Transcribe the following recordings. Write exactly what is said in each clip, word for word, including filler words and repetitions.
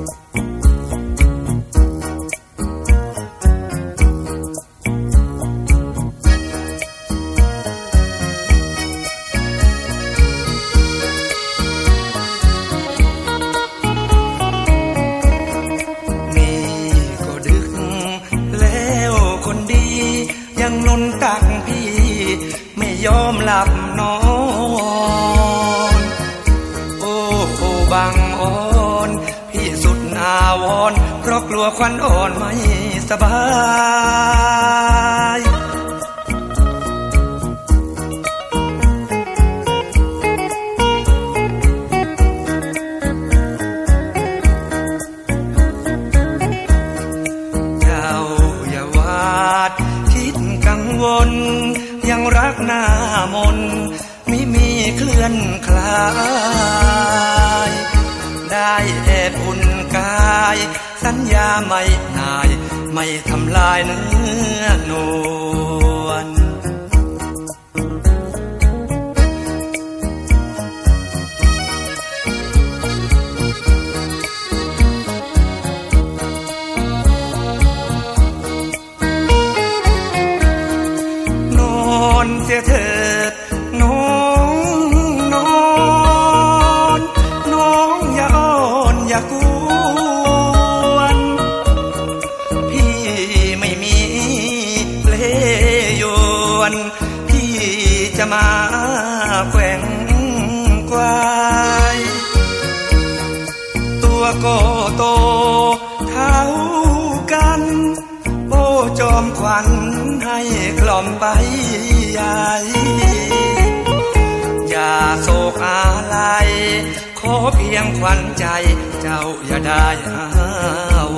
ยังนนตักพี่ไม่ยอมหลับนอนโอ้โอ้บางอ่อนพี่สุดอาวรณ์เพราะกลัวควันอ่อนไม่สบายเจ้าอย่าวาดกังวลยังรักหน้ามนไม่มีเคลื่อนคลายได้แอบอุ่นกายสัญญาไม่นายไม่ทำลายเนื้อนวลเสียเถิดน้องน้องน้องอย่าอ้อนอย่ากวนพี่ไม่มีเพลยวนพี่จะมาแกว่งควายตัวก็โตเท่ากันโอ้จอมขวัญให้กล่อมไปอย่าโศกอะไรขอเพียงขวัญใจเจ้าอย่าได้อาว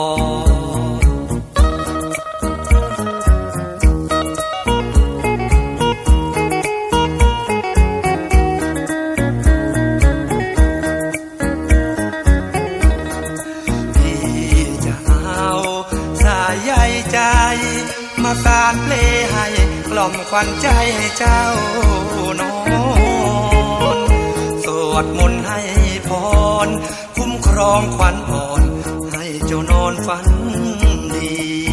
รพี่จะเอาสายใยใจมาสานเพลงให้กล่อมขวัญใจให้เจ้านอนสวดมนต์ให้พรคุ้มครองขวัญอ่อนให้เจ้านอนฝันดี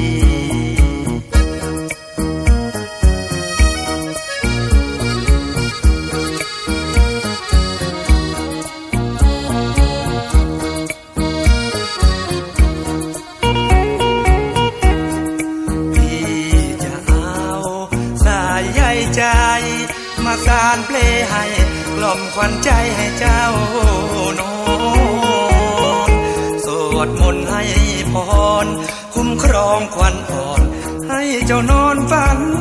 ใจมาสานเพลงให้กล่อมขวัญใจให้เจ้านอนสวดมนต์ให้พรคุ้มครองขวัญอ่อนให้เจ้านอนฝัน